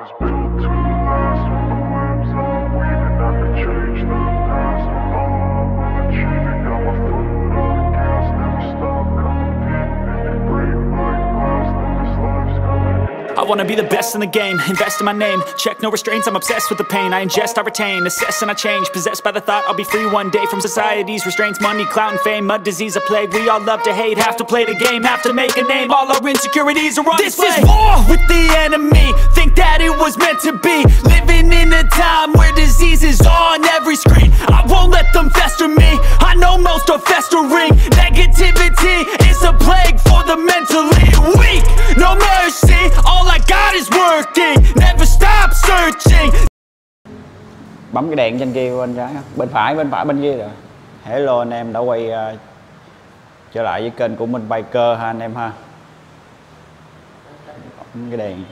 was built to last on the webs of the wind, and I could change the past. I'm all achieving, got my foot on the gas, never stop competing. If you break my glass, then this life's coming in. I wanna be the best in the game, invest in my name. Check no restraints, I'm obsessed with the pain. I ingest, I retain, assess and I change. Possessed by the thought I'll be free one day from society's restraints. Money, clout and fame, mud, disease, a plague. We all love to hate, have to play the game, have to make a name. All our insecurities are on display. This is war with the enemy, think that it was meant to be. Living in a time where disease is on every screen. I won't let them fester me, I know most are festering. Negativity is a plague for the mentally weak. No mercy, all I got is working, never stop searching. Bấm cái đèn trên kia bên trái, bên phải bên kia rồi. Hello anh em đã quay trở lại với kênh của mình Biker ha anh em ha. Bấm cái đèn.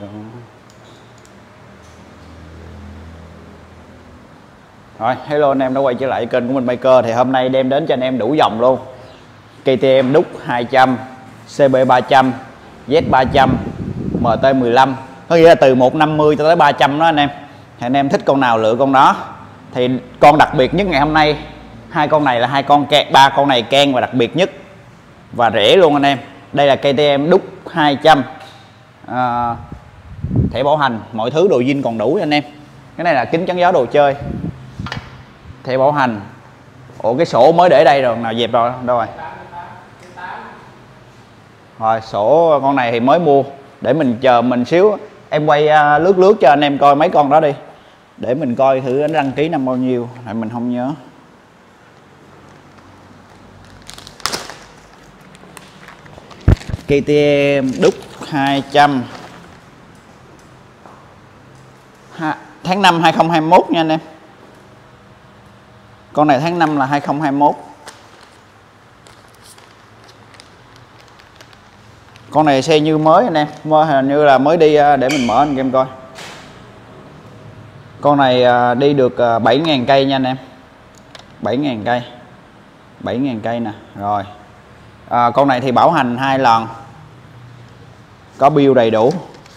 Rồi, hello anh em đã quay trở lại kênh của mình Biker. Thì hôm nay đem đến cho anh em đủ dòng luôn. KTM Đúc 200, CB 300, Z 300, MT 15. Có nghĩa là từ 150 cho tới 300 đó anh em. Thì anh em thích con nào lựa con đó. Thì con đặc biệt nhất ngày hôm nay, hai con này là hai con kẹt, ba con này ken và đặc biệt nhất và rẻ luôn anh em. Đây là KTM Đúc 200. Thẻ bảo hành, mọi thứ đồ zin còn đủ cho anh em. Cái này là kính chắn gió đồ chơi. Thẻ bảo hành. Ủa cái sổ mới để đây rồi, nào dẹp rồi đâu rồi? Rồi sổ con này thì mới mua, để mình chờ mình xíu em quay lướt cho anh em coi mấy con đó đi, để mình coi thử anh đăng ký năm bao nhiêu, tại mình không nhớ. KTM Đúc 200 tháng 5 2021 nha anh em. Con này tháng 5 là 2021. Con này xe như mới anh em, hình như là mới đi, để mình mở anh em coi. Con này đi được 7.000 cây nha anh em. 7.000 cây. 7.000 cây nè. Rồi. Con này thì bảo hành 2 lần. Có bill đầy đủ.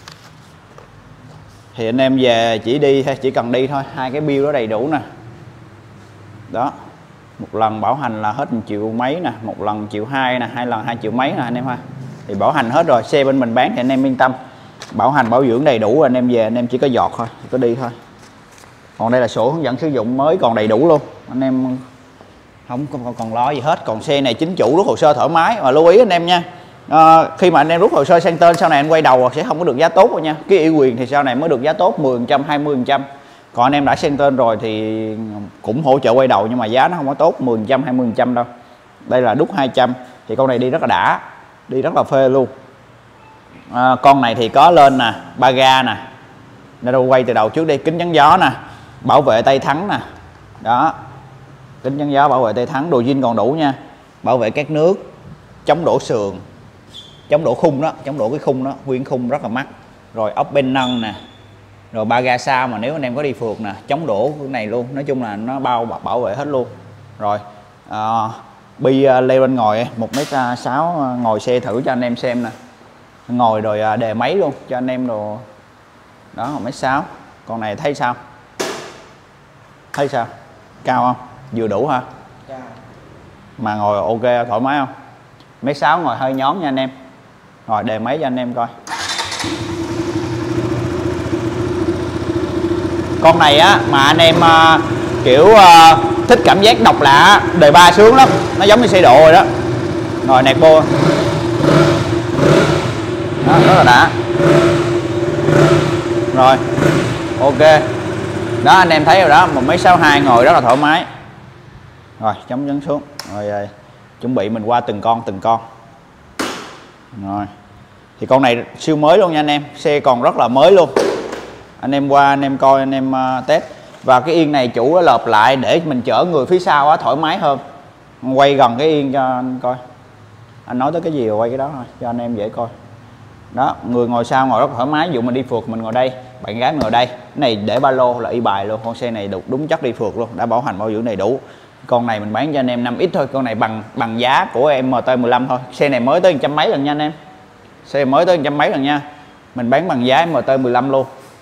Thì anh em về chỉ cần đi thôi, hai cái bill đó đầy đủ nè. Đó. Một lần bảo hành là hết 1 triệu mấy nè, một lần 1,2 triệu nè, hai lần 2 triệu mấy nè anh em ha. Thì bảo hành hết rồi, xe bên mình bán thì anh em yên tâm. Bảo hành bảo dưỡng đầy đủ, anh em về anh em chỉ có giọt thôi, chỉ có đi thôi. Còn đây là sổ hướng dẫn sử dụng mới còn đầy đủ luôn. Anh em không còn lo gì hết. Còn xe này chính chủ, rút hồ sơ thoải mái. Mà lưu ý anh em nha, khi mà anh em rút hồ sơ sang tên sau này anh quay đầu sẽ không có được giá tốt đâu nha. Cái ủy quyền thì sau này mới được giá tốt 10%, 20%. Còn anh em đã sang tên rồi thì cũng hỗ trợ quay đầu, nhưng mà giá nó không có tốt 10%, 20% đâu. Đây là Đúc 200. Thì con này đi rất là đã, đi rất là phê luôn. Con này thì có lên nè, ba ga nè, để đâu quay từ đầu trước đi. Kính chắn gió nè, bảo vệ tay thắng nè, đó, kính chắn gió, bảo vệ tay thắng, đồ zin còn đủ nha. Bảo vệ các nước, chống đổ sườn, chống đổ khung đó, chống đổ cái khung đó, nguyên khung rất là mắc. Rồi ốc bên nâng nè, rồi ba ga sau mà nếu anh em có đi phượt nè, chống đổ cái này luôn. Nói chung là nó bảo vệ hết luôn. Rồi bi leo lên ngồi 1m6, ngồi xe thử cho anh em xem nè, ngồi rồi đề máy luôn cho anh em đồ đó. 1m6. Con này thấy sao, cao không, vừa đủ ha, mà ngồi ok thoải mái không? 1m6 ngồi hơi nhón nha anh em. Rồi đề máy cho anh em coi. Con này á mà anh em kiểu thích cảm giác độc lạ, đề ba sướng lắm, nó giống như xe độ rồi đó. Rồi nẹt bô đó, rất là đã. Rồi ok đó, anh em thấy rồi đó, 1m62 ngồi rất là thoải mái. Rồi chống nhấn xuống. Rồi chuẩn bị mình qua từng con. Rồi thì con này siêu mới luôn nha anh em, xe còn rất là mới luôn. Anh em qua anh em coi, anh em test. Và cái yên này chủ lợp lại để mình chở người phía sau á thoải mái hơn. Quay gần cái yên cho anh coi. Anh nói tới cái gì rồi quay cái đó thôi cho anh em dễ coi. Đó, người ngồi sau ngồi rất thoải mái. Ví dụ mình đi phượt mình ngồi đây, bạn gái mình ngồi đây. Cái này để ba lô là y bài luôn. Con xe này đúng chất đi phượt luôn, đã bảo hành bảo dưỡng đầy đủ. Con này mình bán cho anh em 5x thôi. Con này bằng giá của em MT15 thôi. Xe này mới tới 100 mấy lần nha anh em. Xe mới tới 100 mấy lần nha. Mình bán bằng giá MT15 luôn.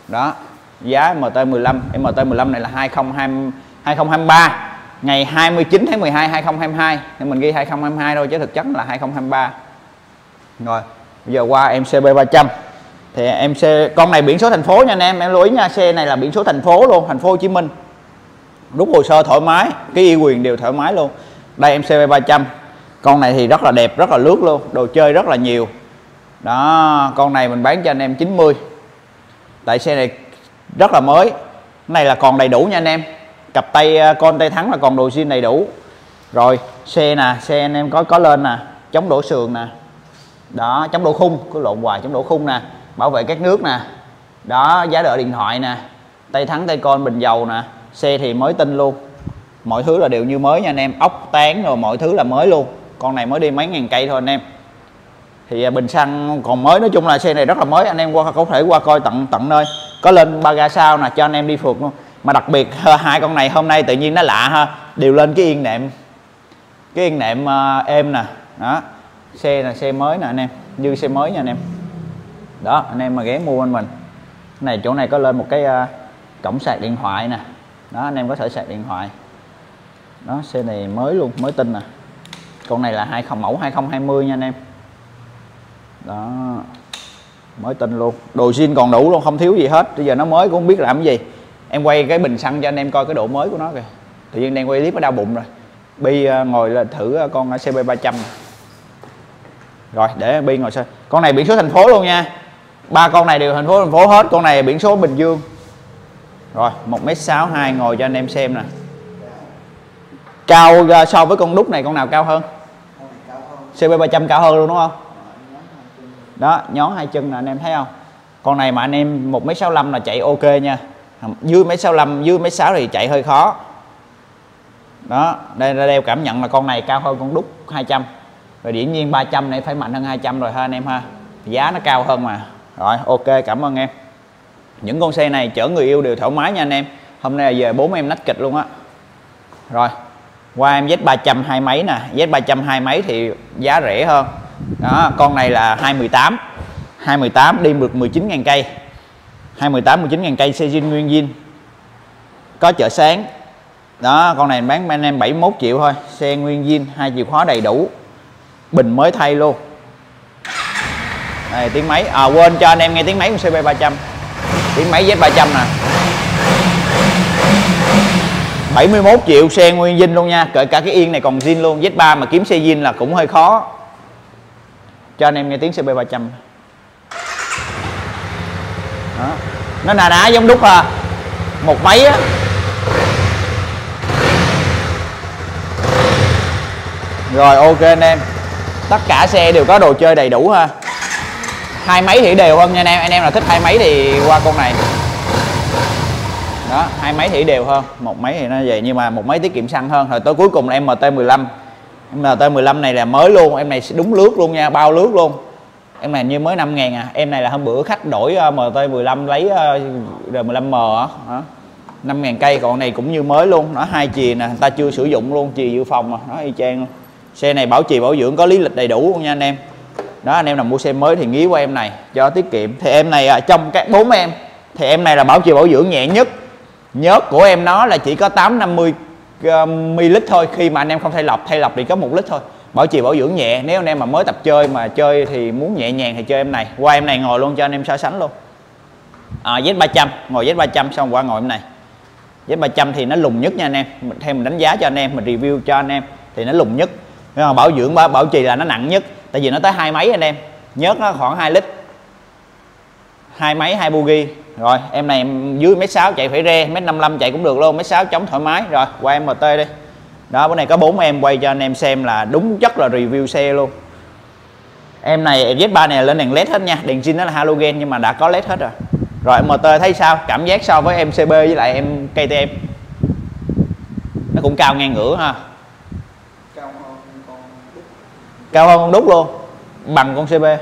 Đó, giá MT15. MT15 này là 2023, ngày 29 tháng 12 2022, nên mình ghi 2022 thôi chứ thực chất là 2023. Rồi, bây giờ qua em CB300. Thì em con này biển số thành phố nha anh em lưu ý nha, xe này là biển số thành phố luôn, thành phố Hồ Chí Minh. Rút hồ sơ thoải mái, cái ủy quyền đều thoải mái luôn. Đây em CB300. Con này thì rất là đẹp, rất là lướt luôn, đồ chơi rất là nhiều. Đó, con này mình bán cho anh em 90. Tại xe này rất là mới. Cái này là còn đầy đủ nha anh em. Cặp tay con tay thắng là còn đồ zin đầy đủ. Rồi, xe nè, xe anh em có lên nè, chống đổ sườn nè. Đó, chống đổ khung, cứ lộn hoài, chống đổ khung nè, bảo vệ các nước nè. Đó, giá đỡ điện thoại nè, tay thắng tay con bình dầu nè. Xe thì mới tinh luôn. Mọi thứ là đều như mới nha anh em, ốc tán rồi mọi thứ là mới luôn. Con này mới đi mấy ngàn cây thôi anh em. Thì bình xăng còn mới, nói chung là xe này rất là mới, anh em có thể qua coi tận nơi. Có lên ba ga sau nè, cho anh em đi phượt luôn. Mà đặc biệt hai con này hôm nay tự nhiên nó lạ ha, đều lên cái yên nệm. Cái yên nệm êm nè. Đó. Xe là xe mới nè anh em, như xe mới nha anh em. Đó, anh em mà ghé mua anh mình. Cái này chỗ này có lên một cái cổng sạc điện thoại nè. Đó, anh em có thể sạc điện thoại. Đó, xe này mới luôn, mới tinh nè. Con này là mẫu 2020 nha anh em. Đó, mới tinh luôn, đồ zin còn đủ luôn, không thiếu gì hết. Bây giờ nó mới cũng không biết làm cái gì. Em quay cái bình xăng cho anh em coi cái độ mới của nó kìa. Tự nhiên đang quay clip nó đau bụng rồi. Bi ngồi là thử con CB300. Rồi để Bi ngồi xem. Con này biển số thành phố luôn nha. Ba con này đều thành phố hết. Con này biển số Bình Dương. Rồi 1m62 ngồi cho anh em xem nè. Cao so với con đúc này con nào cao hơn? CB300 cao hơn luôn đúng không? Đó, nhón hai chân nè anh em thấy không? Con này mà anh em 1m65 là chạy ok nha. Dưới 1m65, dưới 1m6 thì chạy hơi khó. Đó, đây là đeo cảm nhận là con này cao hơn con đúc 200. Rồi dĩ nhiên 300 này phải mạnh hơn 200 rồi ha anh em ha. Giá nó cao hơn mà. Rồi ok, cảm ơn em. Những con xe này chở người yêu đều thoải mái nha anh em. Hôm nay là về 4 em nách kịch luôn á. Rồi, qua em Z300 hai máy nè. Z300 hai máy thì giá rẻ hơn. Đó, con này là 218. 218 đi được 19.000 cây. 218 19.000 cây xe zin nguyên zin. Có chợ sáng. Đó, con này bán anh em 71 triệu thôi. Xe nguyên zin, 2 chìa khóa đầy đủ. Bình mới thay luôn. Đây tiếng máy. Quên cho anh em nghe tiếng máy của CB300. Tiếng máy Z300 nè. 71 triệu xe nguyên zin luôn nha. Kể cả cái yên này còn zin luôn. Z3 mà kiếm xe zin là cũng hơi khó. Cho anh em nghe tiếng CB300. Đó. Nó nà ná giống đúc à. Một máy á. Rồi ok anh em. Tất cả xe đều có đồ chơi đầy đủ ha. Hai máy thì đều hơn nha anh em. Anh em nào thích hai máy thì qua con này. Đó, hai máy thì đều hơn. Một máy thì nó vậy nhưng mà một máy tiết kiệm xăng hơn. Rồi tới cuối cùng là em MT15. Em MT15 này là mới luôn. Em này đúng lướt luôn nha, bao lướt luôn. Em này như mới 5.000 à. Em này là hôm bữa khách đổi MT15 lấy R15M á. 5.000 cây, còn này cũng như mới luôn. Nó hai chì nè, người ta chưa sử dụng luôn, chì dự phòng mà. Nó y chang luôn. Xe này bảo trì bảo dưỡng có lý lịch đầy đủ luôn nha anh em. Đó, anh em nào mua xe mới thì nghĩ qua em này cho tiết kiệm. Thì em này trong các 4 em thì em này là bảo trì bảo dưỡng nhẹ nhất. Nhớt của em nó là chỉ có 850 ml thôi. Khi mà anh em không thay lọc thì có 1 lít thôi. Bảo trì bảo dưỡng nhẹ. Nếu anh em mà mới tập chơi mà chơi thì muốn nhẹ nhàng thì chơi em này. Qua em này ngồi luôn cho anh em so sánh luôn. Z300, ngồi Z300 xong qua ngồi em này. Z300 thì nó lùng nhất nha anh em. Theo mình đánh giá cho anh em, mình review cho anh em thì nó lùng nhất. Nhưng mà bảo dưỡng bảo trì là nó nặng nhất. Tại vì nó tới 2 máy anh em. Nhớt nó khoảng 2 lít. 2 máy 2 bogie. Rồi em này em dưới 1m6 chạy phải re, 1m55 chạy cũng được luôn, 1m6 chống thoải mái. Rồi qua em MT đi. Đó, bữa nay có 4 em quay cho anh em xem là đúng chất là review xe luôn. Em này Z3 này lên đèn led hết nha. Đèn zin nó là halogen nhưng mà đã có led hết rồi. Rồi MT thấy sao? Cảm giác so với em CB với lại em KTM. Nó cũng cao ngang ngửa ha. Cao hơn con đúc luôn. Bằng con CB.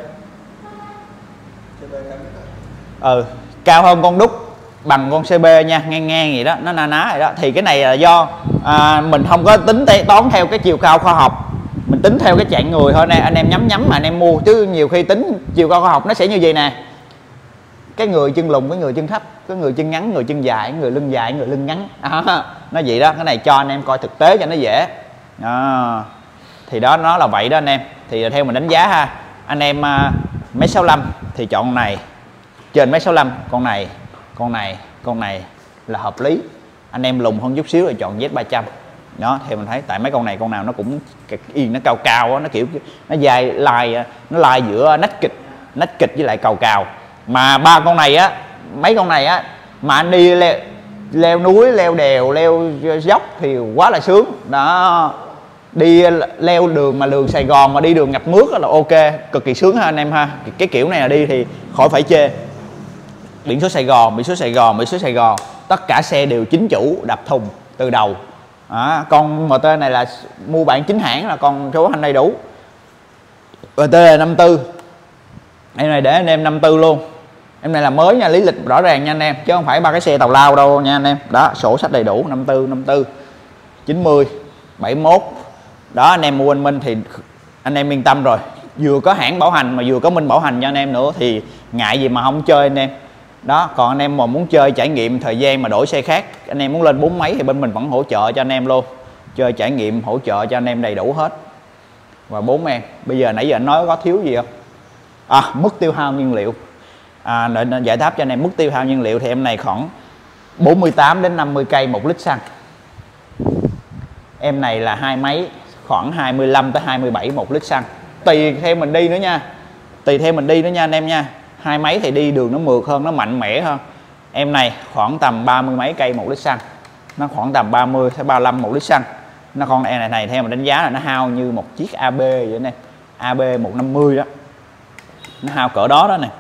Cao hơn con đúc, bằng con CB nha, ngang ngang gì đó, nó na ná vậy đó. Thì cái này là do mình không có tính toán theo cái chiều cao khoa học, mình tính theo cái chạng người thôi nè. Anh em nhắm mà anh em mua chứ nhiều khi tính chiều cao khoa học nó sẽ như vậy nè. cái người chân lùn, cái người chân thấp, cái người chân ngắn, người chân dài, người lưng dài, người lưng ngắn. Nó vậy đó, cái này cho anh em coi thực tế cho nó dễ. Thì đó, nó là vậy đó anh em. Thì theo mình đánh giá ha, anh em 1m65 thì chọn con này, trên 1m65, con này là hợp lý. Anh em lùn hơn chút xíu thì chọn Z300. Đó, theo mình thấy tại mấy con này con nào nó cũng yên, nó cao cao á, nó kiểu nó dài lai, nó lai giữa nách kịch với lại cào. Mà ba con này á, mấy con này á mà anh đi leo núi, leo đèo, leo dốc thì quá là sướng. Đó, đi leo đường mà đường Sài Gòn mà đi đường ngập nước là ok, cực kỳ sướng ha anh em ha. Cái kiểu này là đi thì khỏi phải chê. Biển số Sài Gòn, tất cả xe đều chính chủ, đập thùng từ đầu. Con MT này là mua bản chính hãng, là con số hành đầy đủ. MT là 54. Em này để anh em 54 luôn. Em này là mới nha, lý lịch rõ ràng nha anh em, chứ không phải ba cái xe tàu lao đâu nha anh em. Đó, sổ sách đầy đủ, 54, 90, 71. Đó, anh em mua anh Minh thì anh em yên tâm rồi. Vừa có hãng bảo hành mà vừa có Minh bảo hành cho anh em nữa thì ngại gì mà không chơi anh em. Đó, còn anh em mà muốn chơi trải nghiệm thời gian mà đổi xe khác, anh em muốn lên 4 mấy thì bên mình vẫn hỗ trợ cho anh em luôn. Chơi trải nghiệm hỗ trợ cho anh em đầy đủ hết. Và 4 em, bây giờ nãy giờ anh nói có thiếu gì không? Mức tiêu hao nhiên liệu. Để giải đáp cho anh em mức tiêu hao nhiên liệu thì em này khoảng 48 đến 50 cây 1 lít xăng. Em này là 2 máy, khoảng 25 tới 27 1 lít xăng. Tùy theo mình đi nữa nha. Anh em nha. 2 máy thì đi đường nó mượt hơn, nó mạnh mẽ hơn. Em này khoảng tầm 30 mấy cây 1 lít xăng. Nó khoảng tầm 30 tới 35 1 lít xăng. Nó con này theo mình đánh giá là nó hao như một chiếc AB vậy nè. AB 150 đó. Nó hao cỡ đó nè.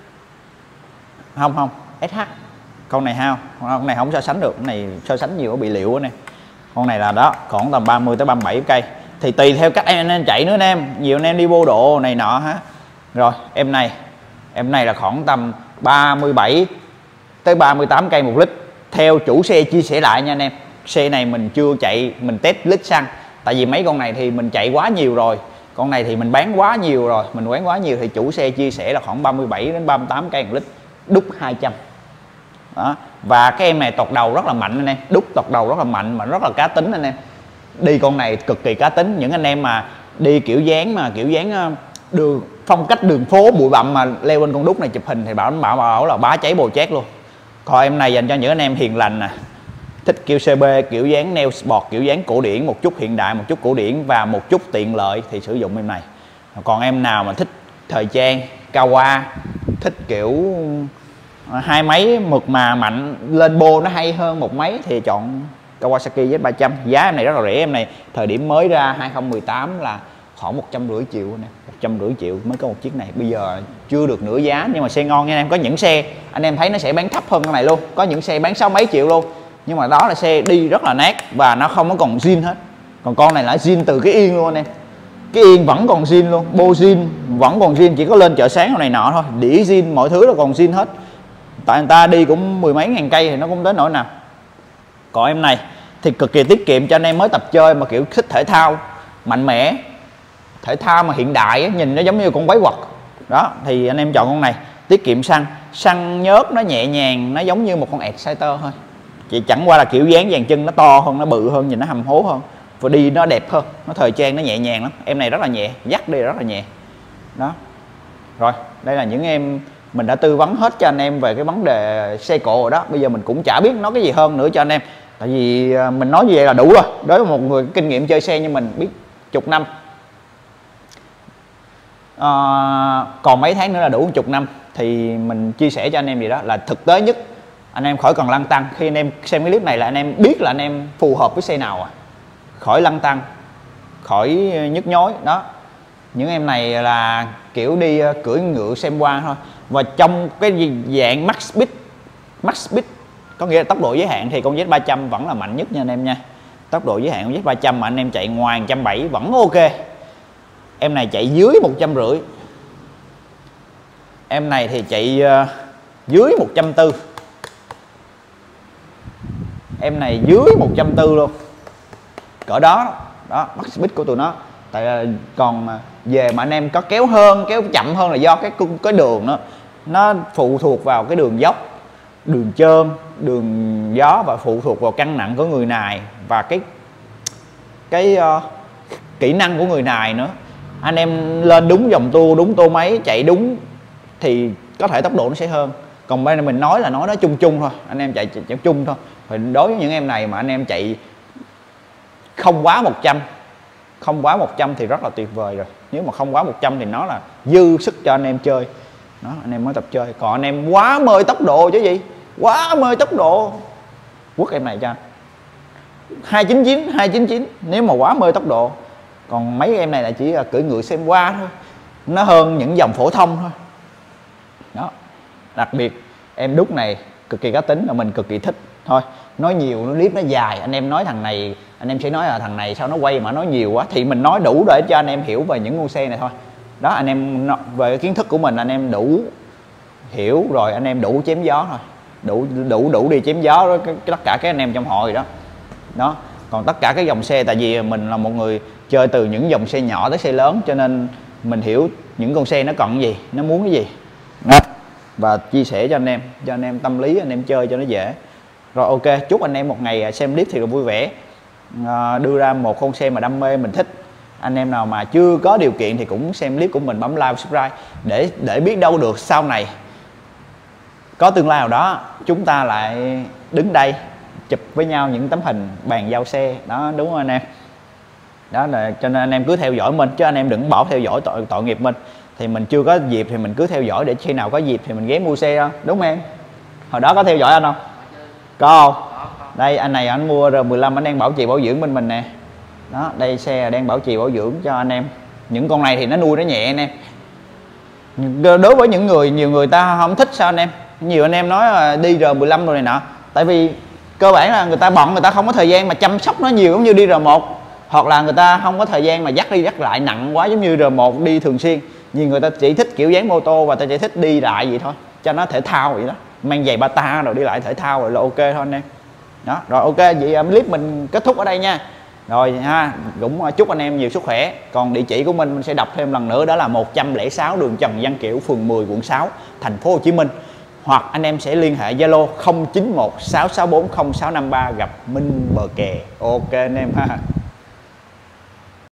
Không, SH. Con này hao, con này không so sánh được, con này so sánh nhiều nó bị liệu nè. Con này là đó, khoảng tầm 30 tới 37 cây. Thì tùy theo cách anh chạy nữa anh em. Nhiều anh em đi vô độ này nọ ha. Rồi, em này là khoảng tầm 37 tới 38 cây 1 lít. Theo chủ xe chia sẻ lại nha anh em. Xe này mình chưa chạy, mình test lít xăng. Tại vì mấy con này thì mình chạy quá nhiều rồi. Con này thì mình bán quá nhiều rồi. Mình bán quá nhiều thì chủ xe chia sẻ là khoảng 37 đến 38 cây 1 lít. Đúc 200. Đó. Và cái em này tọt đầu rất là mạnh anh em. Đúc tọt đầu rất là mạnh mà rất là cá tính anh em. Đi con này cực kỳ cá tính. Những anh em mà đi kiểu dáng đường phong cách đường phố bụi bặm mà leo lên con đúc này chụp hình thì bảo là bá cháy bồ chét luôn. Còn em này dành cho những anh em hiền lành nè, thích kiểu CB, kiểu dáng neo sport, kiểu dáng cổ điển, một chút hiện đại, một chút cổ điển và một chút tiện lợi thì sử dụng em này. Còn em nào mà thích thời trang, Kawa, thích kiểu 2 máy mượt mà mạnh, lên bô nó hay hơn 1 máy thì chọn Kawasaki Z300. Giá em này rất là rẻ, em này thời điểm mới ra 2018 là khoảng 150 triệu nè, 150 triệu mới có một chiếc này. Bây giờ chưa được nửa giá nhưng mà xe ngon nha anh em. Có những xe anh em thấy nó sẽ bán thấp hơn cái này luôn, có những xe bán 6 mấy triệu luôn, nhưng mà đó là xe đi rất là nát và nó không có còn zin hết. Còn con này là zin từ cái yên luôn anh em, cái yên vẫn còn zin luôn, bô zin vẫn còn zin, chỉ có lên chợ sáng này nọ thôi, đĩa zin mọi thứ là còn zin hết. Tại người ta đi cũng 10 mấy ngàn cây thì nó cũng tới nỗi nào. Còn em này thì cực kỳ tiết kiệm cho anh em mới tập chơi mà kiểu thích thể thao mạnh mẽ, thể thao mà hiện đại ấy, nhìn nó giống như con quái vật đó thì anh em chọn con này. Tiết kiệm xăng nhớt, nó nhẹ nhàng, nó giống như một con Exciter thôi, chỉ chẳng qua là kiểu dáng dàn chân nó to hơn, nó bự hơn, nhìn nó hầm hố hơn và đi nó đẹp hơn, nó thời trang, nó nhẹ nhàng lắm. Em này rất là nhẹ, dắt đi rất là nhẹ đó. Rồi đây là những em mình đã tư vấn hết cho anh em về cái vấn đề xe cộ rồi đó. Bây giờ mình cũng chả biết nói cái gì hơn nữa cho anh em, tại vì mình nói như vậy là đủ rồi. Đối với một người kinh nghiệm chơi xe như mình biết chục năm, còn mấy tháng nữa là đủ chục năm, thì mình chia sẻ cho anh em gì đó là thực tế nhất. Anh em khỏi cần lăn tăn, khi anh em xem cái clip này là anh em biết là anh em phù hợp với xe nào khỏi lăn tăn, khỏi nhức nhối đó. Những em này là kiểu đi cưỡi ngựa xem qua thôi. Và trong cái dạng max speed có nghĩa là tốc độ giới hạn thì con Z300 vẫn là mạnh nhất nha anh em nha. Tốc độ giới hạn con Z300 mà anh em chạy ngoài 170 vẫn ok. Em này chạy dưới 150. Em này thì chạy dưới 140. Em này dưới 140 luôn. Cỡ đó đó, max speed của tụi nó. Tại còn về mà anh em có kéo chậm hơn là do cái đường đó. nó phụ thuộc vào cái đường dốc, đường trơn, đường gió, và phụ thuộc vào cân nặng của người nài và cái kỹ năng của người nài nữa. Anh em lên đúng dòng tua, đúng tô máy, chạy đúng thì có thể tốc độ nó sẽ hơn. Còn bên mình nói là nói nó chung chung thôi, anh em chạy chung thôi. Thì đối với những em này mà anh em chạy không quá 100 thì rất là tuyệt vời rồi. Nếu mà không quá 100 thì nó là dư sức cho anh em chơi đó, anh em mới tập chơi. Còn anh em quá mê tốc độ chứ gì, quá mê tốc độ, quất em này cho 299 nếu mà quá mê tốc độ. Còn mấy em này là chỉ là cưỡi ngựa xem qua thôi, nó hơn những dòng phổ thông thôi đó. Đặc biệt em đúc này cực kỳ cá tính, là mình cực kỳ thích. Thôi nói nhiều nó clip nó dài, anh em nói thằng này, anh em sẽ nói là thằng này sao nó quay mà nói nhiều quá, thì mình nói đủ để cho anh em hiểu về những con xe này thôi đó. Anh em về cái kiến thức của mình anh em đủ hiểu rồi, anh em đủ chém gió thôi, đủ đi chém gió đó, tất cả các anh em trong hội đó đó. Còn tất cả các dòng xe, tại vì mình là một người chơi từ những dòng xe nhỏ tới xe lớn, cho nên mình hiểu những con xe nó cần cái gì, nó muốn cái gì đó, và chia sẻ cho anh em tâm lý, anh em chơi cho nó dễ. Rồi ok, chúc anh em một ngày xem clip thì vui vẻ, đưa ra một con xe mà đam mê mình thích. Anh em nào mà chưa có điều kiện thì cũng xem clip của mình, bấm like, subscribe để biết đâu được sau này có tương lai nào đó chúng ta lại đứng đây chụp với nhau những tấm hình bàn giao xe đó, đúng không anh em? Đó là cho nên anh em cứ theo dõi mình, chứ anh em đừng bỏ theo dõi tội nghiệp mình. Thì mình chưa có dịp thì mình cứ theo dõi, để khi nào có dịp thì mình ghé mua xe đó, đúng không em? Hồi đó có theo dõi anh không? Có không? Đây anh này anh mua R15, anh đang bảo trì bảo dưỡng bên mình nè đó. Đây xe đang bảo trì bảo dưỡng cho anh em. Những con này thì nó nuôi nó nhẹ anh em. Đối với những người, nhiều người ta không thích sao anh em, nhiều anh em nói là đi R15 rồi này nọ, tại vì cơ bản là người ta bận, người ta không có thời gian mà chăm sóc nó nhiều giống như đi R1, hoặc là người ta không có thời gian mà dắt đi dắt lại nặng quá giống như R1 đi thường xuyên. Nhiều người ta chỉ thích kiểu dáng mô tô và ta chỉ thích đi lại vậy thôi, cho nó thể thao vậy đó, mang giày Bata rồi đi lại thể thao rồi là ok thôi anh em đó. Rồi ok, vậy clip mình kết thúc ở đây nha. Rồi ha, cũng chúc anh em nhiều sức khỏe. Còn địa chỉ của mình sẽ đọc thêm lần nữa, đó là 106 đường Trần Văn Kiểu, phường 10, quận 6, thành phố Hồ Chí Minh. Hoặc anh em sẽ liên hệ Zalo 0916640653 gặp Minh Bờ Kè. Ok anh em ha.